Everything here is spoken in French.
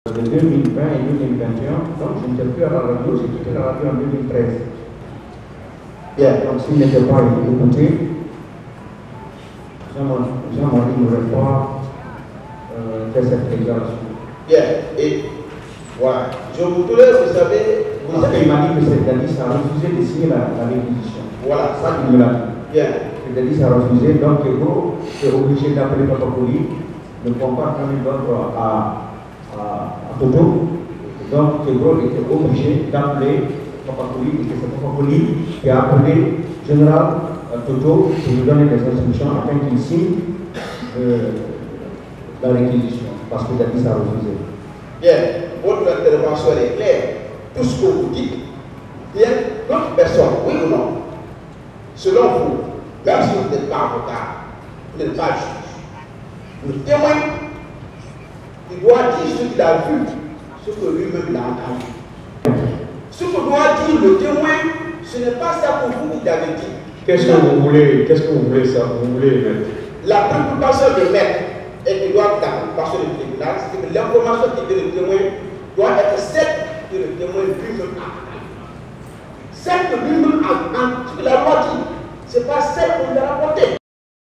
De 2020 et 2021, donc je n'étais plus à la radio, j'ai quitté la radio en 2013. Bien, donc s'il n'était pas écouté, Jean-Marie n'aurait pas fait cette déclaration. Bien, et voilà, je voudrais, vous savez, parce qu'il m'a dit que cette Dadis a refusé de signer la réquisition. Voilà, ça qu'il me l'a dit. Bien. Dadis a refusé, donc Tiègboro est obligé d'appeler Papa Kouli, ne prend pas quand même d'ordre à Toto. Donc Tiègboro était obligé d'appeler Papa Kouli, et c'est Papa Kouli qui a appelé Général Toto pour lui donner des instructions afin qu'il signe la réquisition, parce que Dadis a refusé. Bien, votre intervention est claire. Tout ce que vous dites, bien, d'autres personnes, oui ou non, selon vous, même si vous n'êtes pas avocat, vous n'êtes pas juge, le témoin, il doit dire ce qu'il a vu, ce que lui-même a entendu. Ce que doit dire le témoin, ce n'est pas ça pour vous qu'il avait dit. Qu'est-ce que vous voulez ça? Vous voulez mettre? La préoccupation de maître et qui doit être la préoccupation du tribunal, c'est que l'information qui vient du témoin doit être celle que le témoin lui-même a. Celle que lui-même a, ce que la loi dit, ce n'est pas celle qu'on lui a rapportée.